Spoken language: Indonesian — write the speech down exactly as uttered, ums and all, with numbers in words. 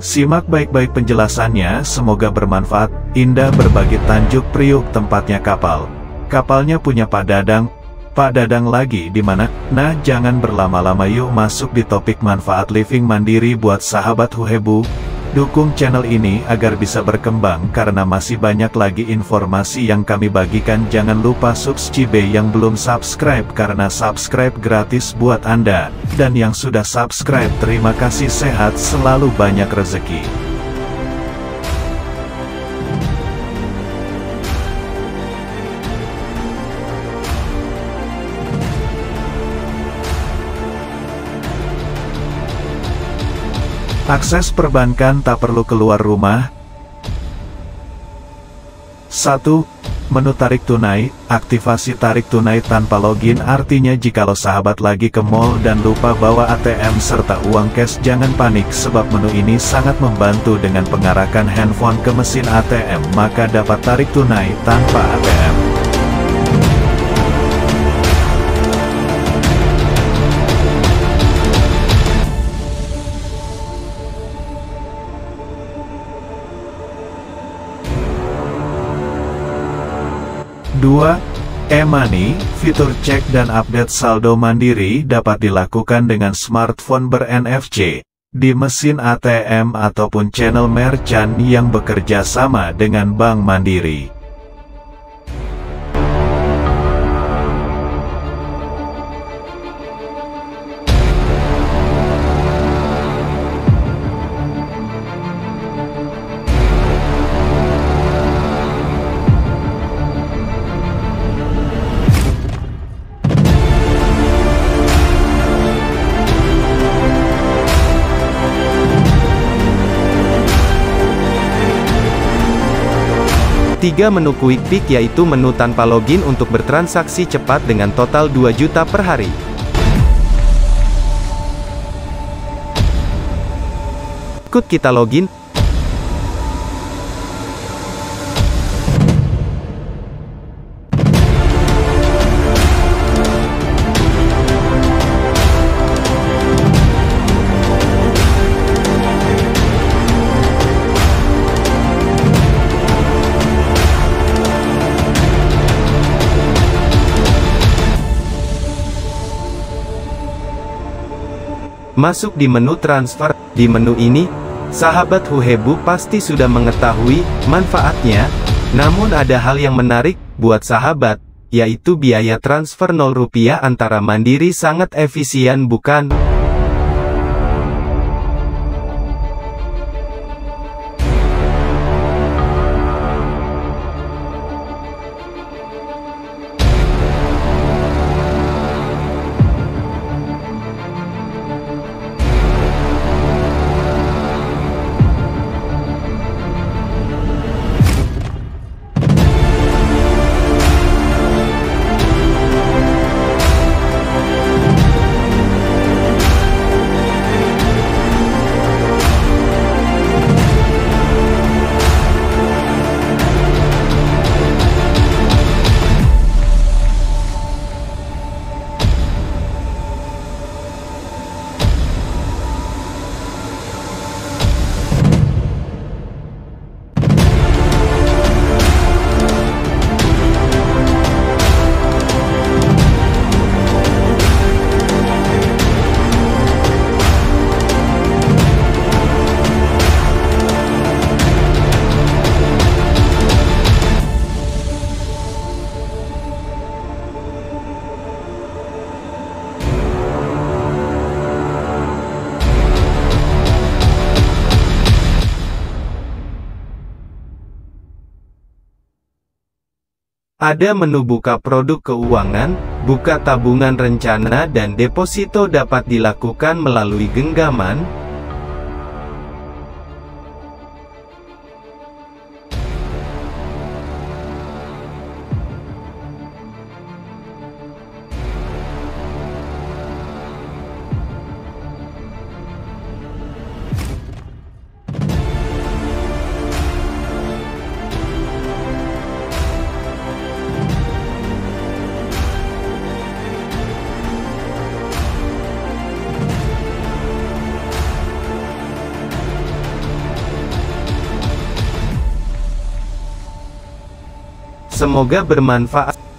Simak baik-baik penjelasannya, semoga bermanfaat. Indah berbagi Tanjung Priuk tempatnya kapal. Kapalnya punya Pak Dadang. Pak Dadang lagi di mana? Nah, jangan berlama-lama, yuk masuk di topik manfaat living mandiri buat sahabat Huhebu. Dukung channel ini agar bisa berkembang karena masih banyak lagi informasi yang kami bagikan. Jangan lupa subscribe yang belum subscribe karena subscribe gratis buat Anda. Dan yang sudah subscribe, terima kasih, sehat selalu, banyak rezeki. Akses perbankan tak perlu keluar rumah. satu. Menu tarik tunai. Aktivasi tarik tunai tanpa login, artinya jikalau sahabat lagi ke mall dan lupa bawa A T M serta uang cash, jangan panik sebab menu ini sangat membantu. Dengan pengarakan handphone ke mesin A T M, maka dapat tarik tunai tanpa A T M. dua. E-Money, fitur cek dan update saldo mandiri dapat dilakukan dengan smartphone ber-N F C, di mesin A T M ataupun channel merchant yang bekerja sama dengan Bank Mandiri. tiga. Menu Quick Pick, yaitu menu tanpa login untuk bertransaksi cepat dengan total dua juta per hari. Ikut kita login. Masuk di menu transfer. Di menu ini, sahabat Huhebu pasti sudah mengetahui manfaatnya. Namun ada hal yang menarik buat sahabat, yaitu biaya transfer nol rupiah antara Mandiri. Sangat efisien, bukan? Ada menu buka produk keuangan, buka tabungan rencana dan deposito dapat dilakukan melalui genggaman. Semoga bermanfaat.